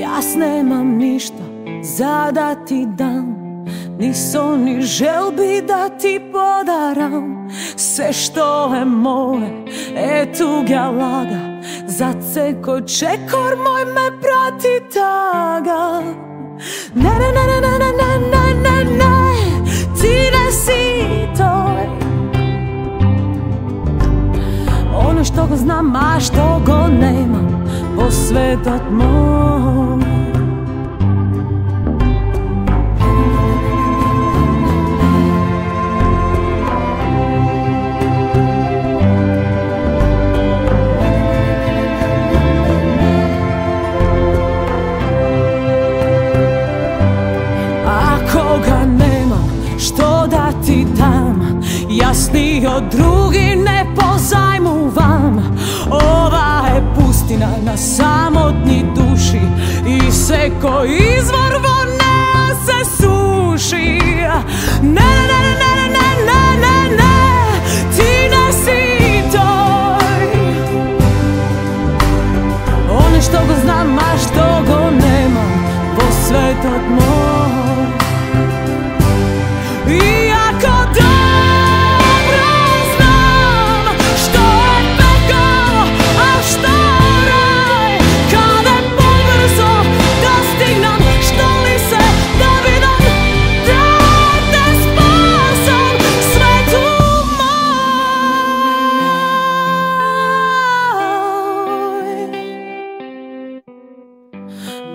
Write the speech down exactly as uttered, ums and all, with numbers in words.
Jas nemam ništa za da ti dam, ni son ni želbi da ti podaram. Sve što je moje, e tuga laga, za ceko čekor moj me prati taga. Ne, ne, ne, ne, ne, ne, ne, ne, ne, ti ne si to. Ono što go znam, a što go nemam, posvetat moj. Što da ti dam, jasniji od drugi ne pozajmuvam. Ova je pustina na samotni duši i sve ko izvor vode se suši. Ne, ne, ne, ne, ne, ne, ne, ne, ti ne si toj. Ono što go znam, a što go nemam, posvetat moj. Iako dobro znam što je pekao, a što raj, kada pobrzo dostignem, što li se dobiram, da te spasam svetu moj.